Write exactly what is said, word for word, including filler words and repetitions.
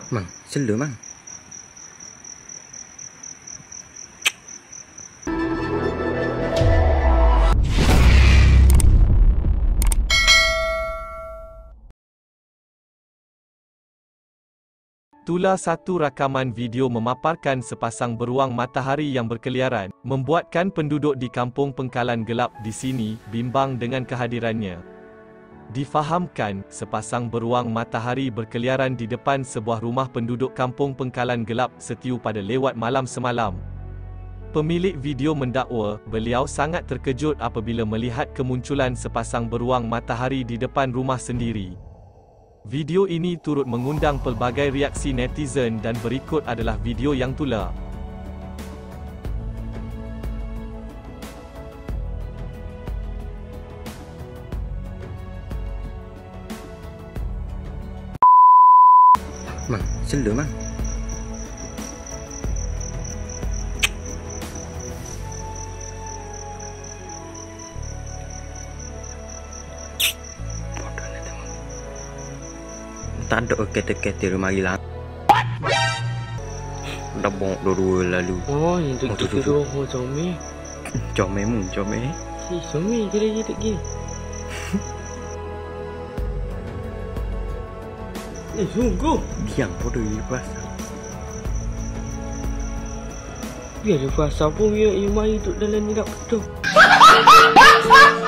Mang, selo mang. Itulah satu rakaman video memaparkan sepasang beruang matahari yang berkeliaran, membuatkan penduduk di kampung Pengkalan Gelap di sini bimbang dengan kehadirannya. Difahamkan, sepasang beruang matahari berkeliaran di depan sebuah rumah penduduk kampung Pengkalan Gelap Setiu pada lewat malam semalam. Pemilik video mendakwa, beliau sangat terkejut apabila melihat kemunculan sepasang beruang matahari di depan rumah sendiri. Video ini turut mengundang pelbagai reaksi netizen dan berikut adalah video yang tular. Mang, selo mang. Tak ada kata-kata rumah hilang. Dah bongk dua-dua lalu. Oh, yang tu kita dua orang comel. Comel mu, comel. Si comel ke dia tak gini. Eh, sungguh. Diam bodoh ini puasa. Biar dia puasa pun biar iman hidup dalam ni tak betul.